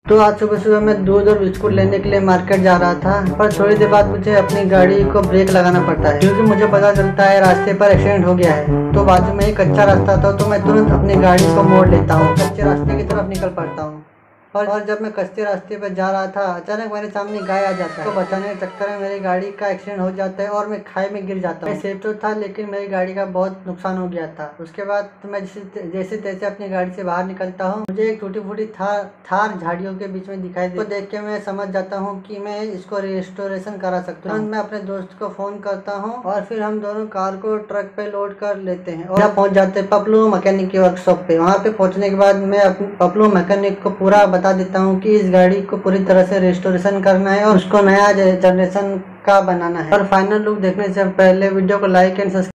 तो आज सुबह सुबह मैं दूध और बिस्कुट लेने के लिए मार्केट जा रहा था, पर थोड़ी देर बाद मुझे अपनी गाड़ी को ब्रेक लगाना पड़ता है क्योंकि मुझे पता चलता है रास्ते पर एक्सीडेंट हो गया है। तो बाजू में एक कच्चा रास्ता था, तो मैं तुरंत अपनी गाड़ी को मोड़ लेता हूँ, कच्चे रास्ते की तरफ निकल पड़ता हूँ। और जब मैं कच्चे रास्ते पर जा रहा था, अचानक मेरे सामने गाय आ जाता है। तो बचाने के चक्कर में मेरी गाड़ी का एक्सीडेंट हो जाता है और मैं खाई में गिर जाता हूँ। मैं सेफ तो था, लेकिन मेरी गाड़ी का बहुत नुकसान हो गया था। उसके बाद तो मैं जैसे तैसे अपनी गाड़ी से बाहर निकलता हूँ। मुझे एक टूटी फूटी थार झाड़ियों के बीच में दिखाई दी। तो देख के मैं समझ जाता हूँ कि मैं इसको रेस्टोरेशन करा सकता हूँ। मैं अपने दोस्त को फोन करता हूँ और फिर हम दोनों कार को ट्रक पे लोड कर लेते हैं और पहुंच जाते हैं पपलू मैकेनिक की वर्कशॉप पे। वहाँ पे पहुंचने के बाद मैं पपलू मैकेनिक को पूरा बता देता हूँ कि इस गाड़ी को पूरी तरह से रेस्टोरेशन करना है और उसको नया जनरेशन का बनाना है। और फाइनल लुक देखने से पहले वीडियो को लाइक एंड